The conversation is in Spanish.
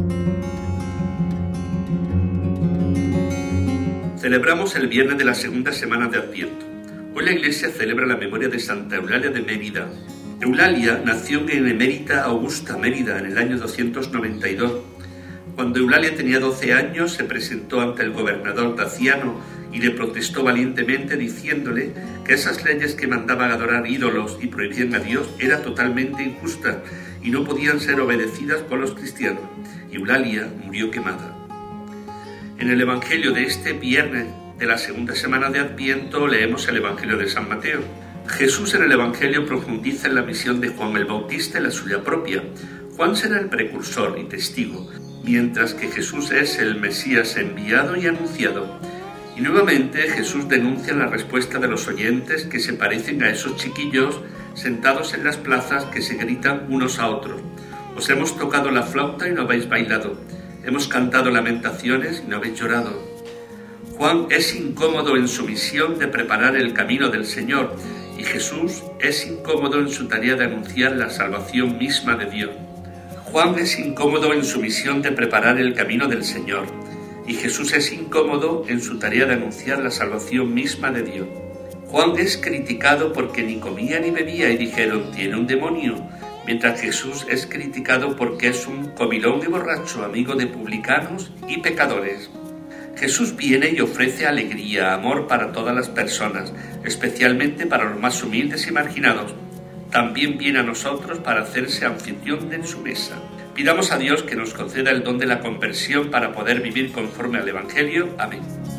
Celebramos el viernes de la segunda semana de Adviento. Hoy la Iglesia celebra la memoria de Santa Eulalia de Mérida. Eulalia nació en Emérita Augusta, Mérida, en el año 292. Cuando Eulalia tenía 12 años, se presentó ante el gobernador Daciano y le protestó valientemente diciéndole que esas leyes que mandaban adorar ídolos y prohibían a Dios eran totalmente injustas y no podían ser obedecidas por los cristianos. Eulalia murió quemada. En el Evangelio de este viernes de la segunda semana de Adviento leemos el Evangelio de San Mateo. Jesús en el Evangelio profundiza en la misión de Juan el Bautista y la suya propia. Juan será el precursor y testigo, mientras que Jesús es el Mesías enviado y anunciado. Y nuevamente Jesús denuncia la respuesta de los oyentes que se parecen a esos chiquillos sentados en las plazas que se gritan unos a otros. Os hemos tocado la flauta y no habéis bailado. Hemos cantado lamentaciones y no habéis llorado. Juan es incómodo en su misión de preparar el camino del Señor y Jesús es incómodo en su tarea de anunciar la salvación misma de Dios. Juan es incómodo en su misión de preparar el camino del Señor y Jesús es incómodo en su tarea de anunciar la salvación misma de Dios. Juan es criticado porque ni comía ni bebía y dijeron, tiene un demonio, mientras Jesús es criticado porque es un comilón y borracho, amigo de publicanos y pecadores. Jesús viene y ofrece alegría, amor para todas las personas, especialmente para los más humildes y marginados. También viene a nosotros para hacerse anfitrión de su mesa. Pidamos a Dios que nos conceda el don de la conversión para poder vivir conforme al Evangelio. Amén.